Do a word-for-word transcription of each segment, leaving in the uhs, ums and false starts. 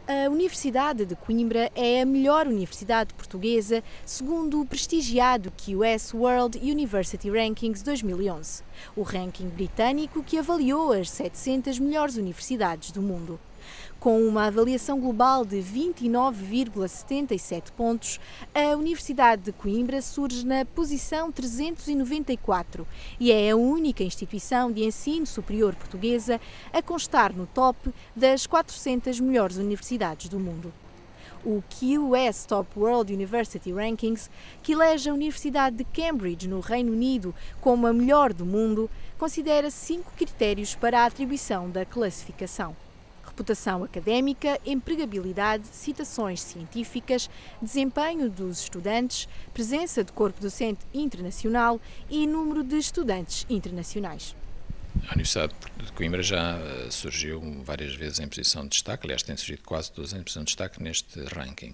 A Universidade de Coimbra é a melhor universidade portuguesa, segundo o prestigiado Q S World University Rankings dois mil e onze, o ranking britânico que avaliou as setecentas melhores universidades do mundo. Com uma avaliação global de vinte e nove vírgula setenta e sete pontos, a Universidade de Coimbra surge na posição trezentos e noventa e quatro e é a única instituição de ensino superior portuguesa a constar no top das quatrocentas melhores universidades do mundo. O Q S Top World University Rankings, que elege a Universidade de Cambridge, no Reino Unido, como a melhor do mundo, considera cinco critérios para a atribuição da classificação: reputação académica, empregabilidade, citações científicas, desempenho dos estudantes, presença de corpo docente internacional e número de estudantes internacionais. A Universidade de Coimbra já surgiu várias vezes em posição de destaque, aliás, tem surgido quase todas em posição de destaque neste ranking.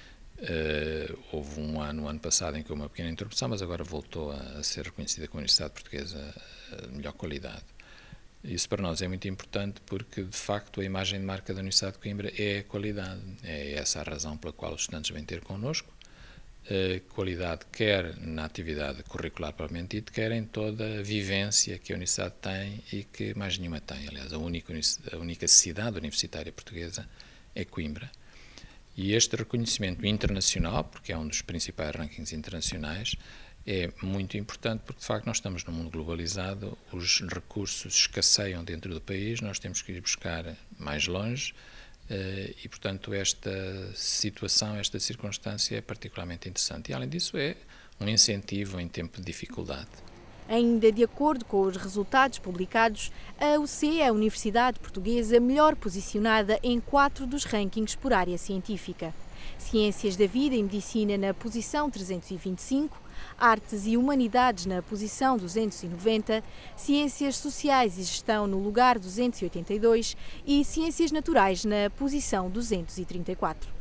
Uh, houve um ano, ano passado, em que houve uma pequena interrupção, mas agora voltou a, a ser reconhecida como a Universidade Portuguesa de melhor qualidade. Isso para nós é muito importante porque, de facto, a imagem de marca da Universidade de Coimbra é a qualidade. É essa a razão pela qual os estudantes vêm ter connosco. A qualidade quer na atividade curricular propriamente dita, quer em toda a vivência que a Universidade tem e que mais nenhuma tem. Aliás, a única, a única cidade universitária portuguesa é Coimbra. E este reconhecimento internacional, porque é um dos principais rankings internacionais, é muito importante porque, de facto, nós estamos num mundo globalizado, os recursos escasseiam dentro do país, nós temos que ir buscar mais longe e, portanto, esta situação, esta circunstância é particularmente interessante. E, além disso, é um incentivo em tempo de dificuldade. Ainda de acordo com os resultados publicados, a U C é a universidade portuguesa melhor posicionada em quatro dos rankings por área científica: Ciências da Vida e Medicina na posição trezentos e vinte e cinco, Artes e Humanidades na posição duzentos e noventa, Ciências Sociais e Gestão no lugar duzentos e oitenta e dois e Ciências Naturais na posição duzentos e trinta e quatro.